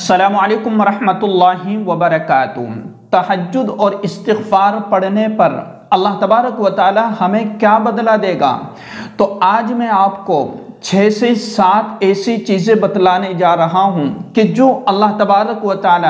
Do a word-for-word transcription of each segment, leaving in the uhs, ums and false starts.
السلام علیکم ورحمۃ اللہ وبرکاتہ۔ تہجد اور استغفار پڑھنے پر اللہ تبارک و تعالی ہمیں کیا بدلہ دے گا؟ تو آج میں آپ کو چھ سے سات ایسی چیزیں بتلانے جا رہا ہوں کہ جو اللہ تبارک و تعالی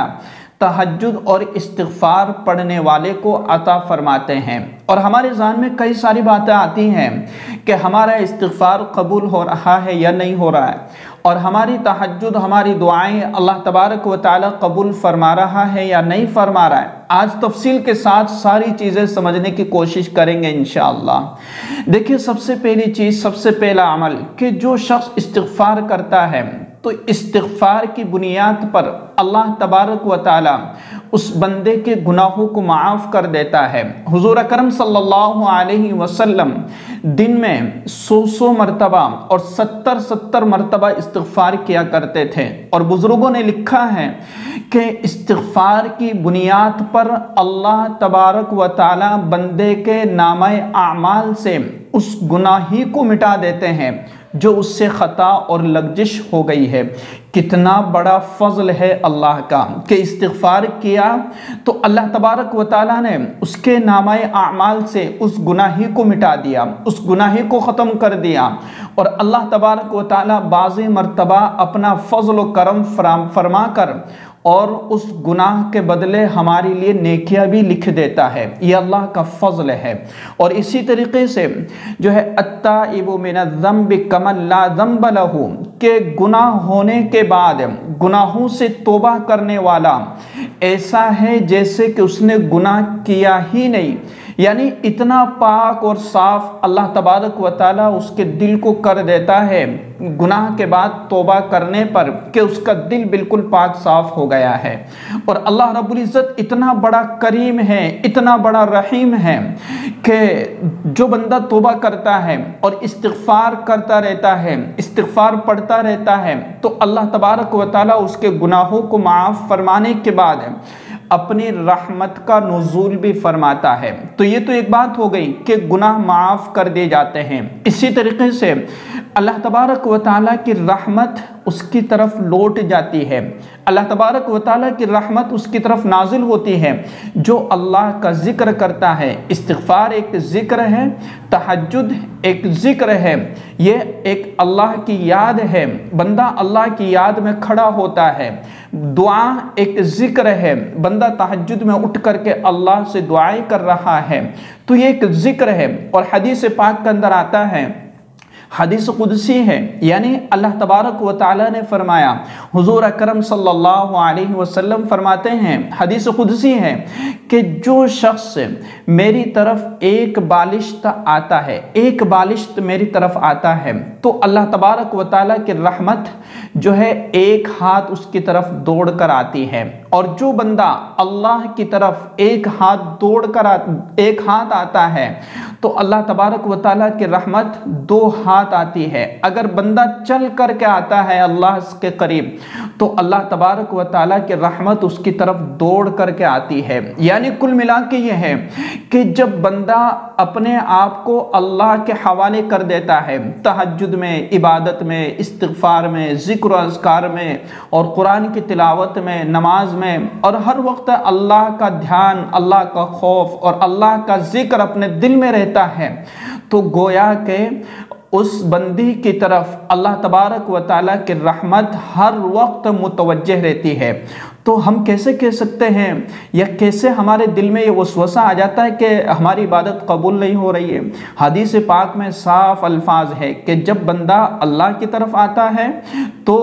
تہجد اور استغفار پڑھنے والے کو عطا فرماتے ہیں۔ اور ہمارے ذہن میں کئی ساری باتیں آتی ہیں کہ ہمارا استغفار قبول ہو رہا ہے یا نہیں ہو رہا ہے، اور ہماری تہجد ہماری دعائیں اللہ تبارک و تعالی قبول فرما رہا ہے یا نہیں فرما رہا ہے۔ آج تفصیل کے ساتھ ساری چیزیں سمجھنے کی کوشش کریں گے انشاءاللہ۔ دیکھیے، سب سے پہلی چیز، سب سے پہلا عمل کہ جو شخص استغفار کرتا ہے تو استغفار کی بنیاد پر اللہ تبارک و تعالی اس بندے کے گناہوں کو معاف کر دیتا ہے۔ حضور اکرم صلی اللہ علیہ وسلم دن میں سو سو مرتبہ اور ستر ستر مرتبہ استغفار کیا کرتے تھے، اور بزرگوں نے لکھا ہے کہ استغفار کی بنیاد پر اللہ تبارک و تعالی بندے کے نامہ اعمال سے اس گناہی کو مٹا دیتے ہیں جو اس سے خطا اور لغزش ہو گئی ہے۔ کتنا بڑا فضل ہے اللہ کا کہ استغفار کیا تو اللہ تبارک و تعالیٰ نے اس کے نامہ اعمال سے اس گناہی کو مٹا دیا، اس گناہی کو ختم کر دیا، اور اللہ تبارک و تعالیٰ بعض مرتبہ اپنا فضل و کرم فرما کر اور اس گناہ کے بدلے ہمارے لیے نیکیاں بھی لکھ دیتا ہے۔ یہ اللہ کا فضل ہے۔ اور اسی طریقے سے جو ہے التائب من الذنب کمن لا ذنب لہ، کہ گناہ ہونے کے بعد گناہوں سے توبہ کرنے والا ایسا ہے جیسے کہ اس نے گناہ کیا ہی نہیں، یعنی اتنا پاک اور صاف اللہ تبارک و تعالیٰ اس کے دل کو کر دیتا ہے گناہ کے بعد توبہ کرنے پر کہ اس کا دل بالکل پاک صاف ہو گیا ہے۔ اور اللہ رب العزت اتنا بڑا کریم ہے، اتنا بڑا رحیم ہے کہ جو بندہ توبہ کرتا ہے اور استغفار کرتا رہتا ہے، استغفار پڑھتا رہتا ہے، تو اللہ تبارک و تعالیٰ اس کے گناہوں کو معاف فرمانے کے بعد اپنی رحمت کا نزول بھی فرماتا ہے۔ تو یہ تو ایک بات ہو گئی کہ گناہ معاف کر دیے جاتے ہیں۔ اسی طریقے سے اللہ تبارک و تعالیٰ کی رحمت اس کی طرف لوٹ جاتی ہے، اللہ تبارک و تعالیٰ کی رحمت اس کی طرف نازل ہوتی ہے جو اللہ کا ذکر کرتا ہے۔ استغفار ایک ذکر ہے، تہجد ایک ذکر ہے، یہ ایک اللہ کی یاد ہے، بندہ اللہ کی یاد میں کھڑا ہوتا ہے۔ دعا ایک ذکر ہے، بندہ تہجد میں اٹھ کر کے اللہ سے دعائیں کر رہا ہے، تو یہ ایک ذکر ہے۔ اور حدیث پاک کے اندر آتا ہے، حدیث قدسی ہے، یعنی اللہ تبارک و تعالیٰ نے فرمایا، حضور اکرم صلی اللہ علیہ وسلم فرماتے ہیں، حدیث قدسی ہے کہ جو شخص میری طرف ایک بالشت آتا ہے، ایک بالشت میری طرف آتا ہے، تو اللہ تبارک و تعالیٰ کی رحمت جو ہے ایک ہاتھ اس کی طرف دوڑ کر آتی ہے۔ اور جو بندہ اللہ کی طرف ایک ہاتھ دوڑ کر ایک ہاتھ آتا ہے تو اللہ تبارک و تعالیٰ کی رحمت دو ہاتھ آتی ہے۔ اگر بندہ چل کر کے آتا ہے اللہ کے قریب تو اللہ تبارک و تعالیٰ کی رحمت اس کی طرف دوڑ کر کے آتی ہے۔ یعنی کل ملا کے یہ ہے کہ جب بندہ اپنے آپ کو اللہ کے حوالے کر دیتا ہے، تہجد میں، عبادت میں، استغفار میں، ذکر و اذکار میں، اور قرآن کی تلاوت میں، نماز میں، اور ہر وقت اللہ کا دھیان، اللہ کا خوف اور اللہ کا ذکر اپنے دل میں رہتا ہے، تو گویا کہ اس بندی کی طرف اللہ تبارک و تعالیٰ کی رحمت ہر وقت متوجہ رہتی ہے۔ تو ہم کیسے کہہ سکتے ہیں یا کیسے ہمارے دل میں یہ وسوسہ آ جاتا ہے کہ ہماری عبادت قبول نہیں ہو رہی ہے؟ حدیث پاک میں صاف الفاظ ہے کہ جب بندہ اللہ کی طرف آتا ہے تو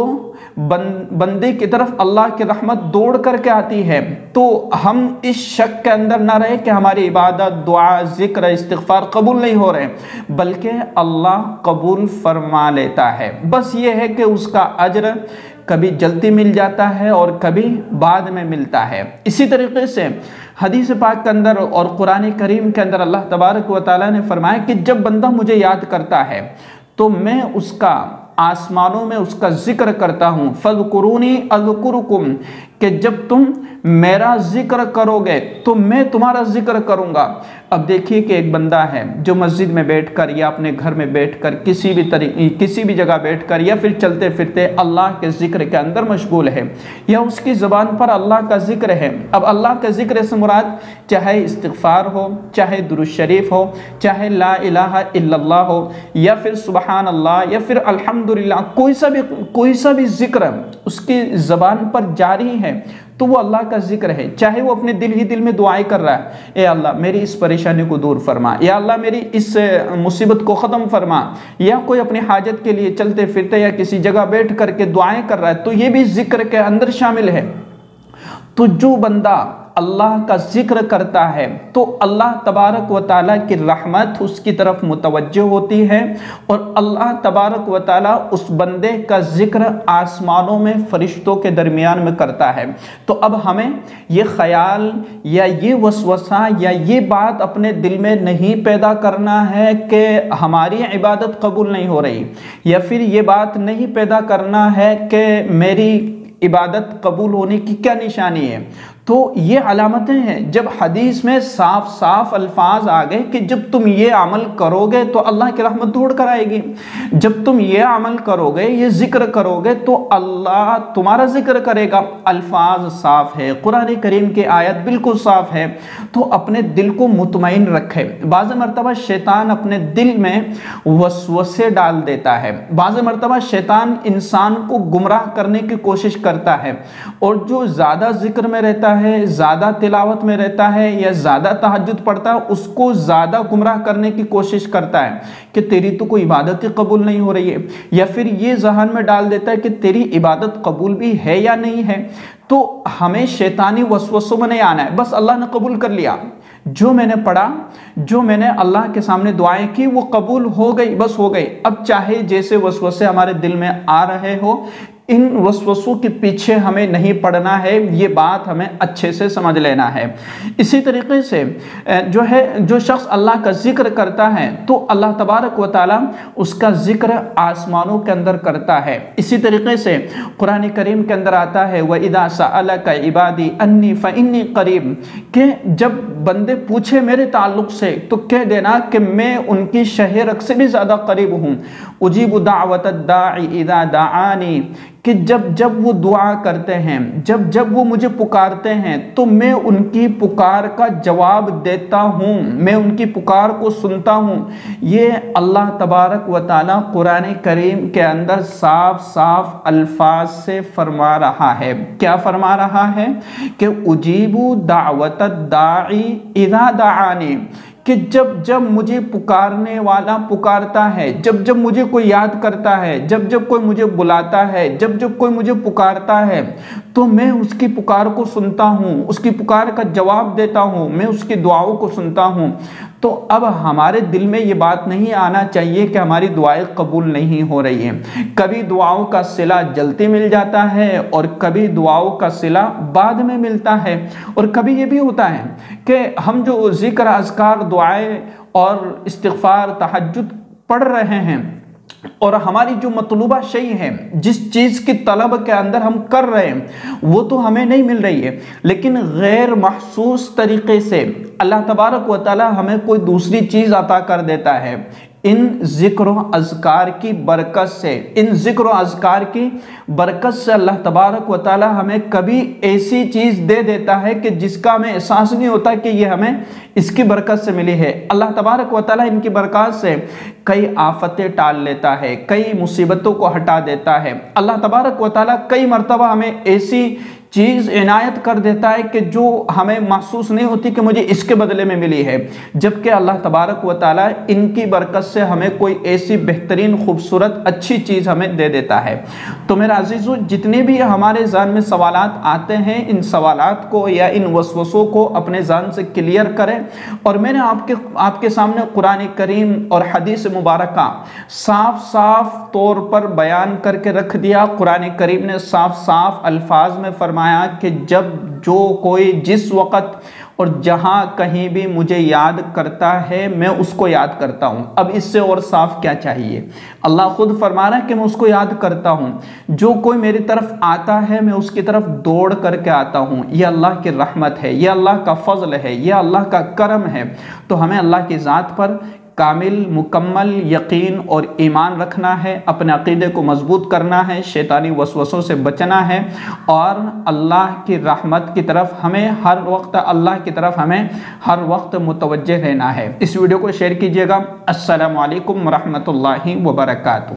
بندے کی طرف اللہ کی رحمت دوڑ کر کے آتی ہے۔ تو ہم اس شک کے اندر نہ رہے کہ ہماری عبادت، دعا، ذکر، استغفار قبول نہیں ہو رہے، بلکہ اللہ قبول فرما لیتا ہے۔ بس یہ ہے کہ اس کا اجر کبھی جلدی مل جاتا ہے اور کبھی بعد میں ملتا ہے۔ اسی طریقے سے حدیث پاک کے اندر اور قرآن کریم کے اندر اللہ تبارک و تعالیٰ نے فرمایا کہ جب بندہ مجھے یاد کرتا ہے تو میں اس کا آسمانوں میں اس کا ذکر کرتا ہوں، فَاذْكُرُونِي أَذْكُرُكُمْ، کہ جب تم میرا ذکر کرو گے تو میں تمہارا ذکر کروں گا۔ اب دیکھیے کہ ایک بندہ ہے جو مسجد میں بیٹھ کر یا اپنے گھر میں بیٹھ کر کسی بھی طریقے کسی بھی جگہ بیٹھ کر یا پھر چلتے پھرتے اللہ کے ذکر کے اندر مشغول ہے، یا اس کی زبان پر اللہ کا ذکر ہے۔ اب اللہ کا ذکر سے مراد چاہے استغفار ہو، چاہے درود شریف ہو، چاہے لا الہ الا اللہ ہو، یا پھر سبحان اللہ، یا پھر الحمدللہ، کوئی سا بھی کوئی سا بھی ذکر اس کی زبان پر جاری ہے تو وہ اللہ کا ذکر ہے۔ چاہے وہ اپنے دل ہی دل میں دعائیں کر رہا ہے، اے اللہ میری اس پریشانی کو دور فرما، یا اللہ میری اس مصیبت کو ختم فرما، یا کوئی اپنی حاجت کے لیے چلتے پھرتے یا کسی جگہ بیٹھ کر کے دعائیں کر رہا ہے تو یہ بھی ذکر کے اندر شامل ہے۔ تو جو بندہ اللہ کا ذکر کرتا ہے تو اللہ تبارک و تعالیٰ کی رحمت اس کی طرف متوجہ ہوتی ہے، اور اللہ تبارک و تعالیٰ اس بندے کا ذکر آسمانوں میں فرشتوں کے درمیان میں کرتا ہے۔ تو اب ہمیں یہ خیال یا یہ وسوسہ یا یہ بات اپنے دل میں نہیں پیدا کرنا ہے کہ ہماری عبادت قبول نہیں ہو رہی، یا پھر یہ بات نہیں پیدا کرنا ہے کہ میری عبادت قبول ہونے کی کیا نشانی ہے۔ تو یہ علامتیں ہیں جب حدیث میں صاف صاف الفاظ آ گئے کہ جب تم یہ عمل کرو گے تو اللہ کی رحمت دوڑ کر آئے گی، جب تم یہ عمل کرو گے، یہ ذکر کرو گے تو اللہ تمہارا ذکر کرے گا۔ الفاظ صاف ہے، قرآن کریم کی آیت بالکل صاف ہے، تو اپنے دل کو مطمئن رکھے۔ بعض مرتبہ شیطان اپنے دل میں وسوسے ڈال دیتا ہے، بعض مرتبہ شیطان انسان کو گمراہ کرنے کی کوشش کرتا ہے، اور جو زیادہ ذکر میں رہتا ہے، زیادہ تلاوت میں رہتا ہے یا زیادہ تہجد پڑھتا ہے، اس کو زیادہ گمراہ کرنے کی کوشش کرتا ہے کہ تیری تو کوئی عبادت قبول نہیں ہو رہی ہے، یا پھر یہ ذہن میں ڈال دیتا ہے کہ تیری عبادت قبول بھی ہے یا نہیں ہے۔ تو ہمیں شیطانی وسوسوں میں نہیں آنا ہے، بس اللہ نے قبول کر لیا، جو میں نے پڑھا، جو میں نے اللہ کے سامنے دعائیں کی وہ قبول ہو گئی، بس ہو گئی۔ اب چاہے جیسے وسوسے ہمارے دل میں آ رہے ہو، ان وسوسوں کے پیچھے ہمیں نہیں پڑنا ہے، یہ بات ہمیں اچھے سے سمجھ لینا ہے۔ اسی طریقے سے جو ہے جو شخص اللہ کا ذکر کرتا ہے تو اللہ تبارک و تعالی اس کا ذکر آسمانوں کے اندر کرتا ہے۔ اسی طریقے سے قرآن کریم کے اندر آتا ہے وَإِذَا سَأَلَكَ عِبَادِي أَنِّي فَإِنِّي قَرِيبٌ، کہ جب بندے پوچھے میرے تعلق سے تو کہہ دینا کہ میں ان کی شہ رگ سے بھی زیادہ قریب ہوں۔ اجیب دعوت الداعی اذا دعانی، کہ جب جب وہ دعا کرتے ہیں، جب جب وہ مجھے پکارتے ہیں تو میں ان کی پکار کا جواب دیتا ہوں، میں ان کی پکار کو سنتا ہوں۔ یہ اللہ تبارک و تعالی قرآن کریم کے اندر صاف صاف الفاظ سے فرما رہا ہے۔ کیا فرما رہا ہے؟ کہ اجیب دعوت الداعی اذا دعانی، کہ جب جب مجھے پکارنے والا پکارتا ہے، جب جب مجھے کوئی یاد کرتا ہے، جب جب کوئی مجھے بلاتا ہے، جب جب کوئی مجھے پکارتا ہے تو میں اس کی پکار کو سنتا ہوں، اس کی پکار کا جواب دیتا ہوں، میں اس کی دعاؤں کو سنتا ہوں۔ تو اب ہمارے دل میں یہ بات نہیں آنا چاہیے کہ ہماری دعائیں قبول نہیں ہو رہی ہیں۔ کبھی دعاؤں کا صلہ جلدی مل جاتا ہے اور کبھی دعاؤں کا صلہ بعد میں ملتا ہے، اور کبھی یہ بھی ہوتا ہے کہ ہم جو ذکر اذکار دعائیں اور استغفار تہجد پڑھ رہے ہیں اور ہماری جو مطلوبہ شیء ہے، جس چیز کی طلب کے اندر ہم کر رہے ہیں وہ تو ہمیں نہیں مل رہی ہے، لیکن غیر محسوس طریقے سے اللہ تبارک و تعالی ہمیں کوئی دوسری چیز عطا کر دیتا ہے۔ ان ذکر و اذکار کی برکت سے ان ذکر و اذکار کی برکت سے اللہ تبارک و تعالی ہمیں کبھی ایسی چیز دے دیتا ہے کہ جس کا ہمیں احساس نہیں ہوتا کہ یہ ہمیں اس کی برکت سے ملی ہے۔ اللہ تبارک و تعالی ان کی برکات سے کئی آفتیں ٹال لیتا ہے، کئی مصیبتوں کو ہٹا دیتا ہے۔ اللہ تبارک و تعالی کئی مرتبہ ہمیں ایسی چیز عنایت کر دیتا ہے کہ جو ہمیں محسوس نہیں ہوتی کہ مجھے اس کے بدلے میں ملی ہے، جبکہ اللہ تبارک و تعالی ان کی برکت سے ہمیں کوئی ایسی بہترین خوبصورت اچھی چیز ہمیں دے دیتا ہے۔ تو میرا عزیزو، جتنے بھی ہمارے ذہن میں سوالات آتے ہیں، ان سوالات کو یا ان وسوسوں کو اپنے ذہن سے کلیئر کریں، اور میں نے آپ کے آپ کے سامنے قرآن کریم اور حدیث مبارکہ صاف صاف طور پر بیان کر کے رکھ دیا۔ قرآن کریم نے صاف صاف الفاظ میں فرمایا کہ جب جو کوئی جس وقت اور جہاں کہیں بھی مجھے یاد کرتا ہے میں اس کو یاد کرتا ہوں۔ اب اس سے اور صاف کیا چاہیے؟ اللہ خود فرما رہا ہے کہ میں اس کو یاد کرتا ہوں، جو کوئی میری طرف آتا ہے میں اس کی طرف دوڑ کر کے آتا ہوں۔ یہ اللہ کی رحمت ہے، یہ اللہ کا فضل ہے، یہ اللہ کا کرم ہے۔ تو ہمیں اللہ کی ذات پر کامل مکمل یقین اور ایمان رکھنا ہے، اپنے عقیدے کو مضبوط کرنا ہے، شیطانی وسوسوں سے بچنا ہے، اور اللہ کی رحمت کی طرف ہمیں ہر وقت اللہ کی طرف ہمیں ہر وقت متوجہ رہنا ہے۔ اس ویڈیو کو شیئر کیجیے گا۔ السلام علیکم ورحمۃ اللہ وبرکاتہ۔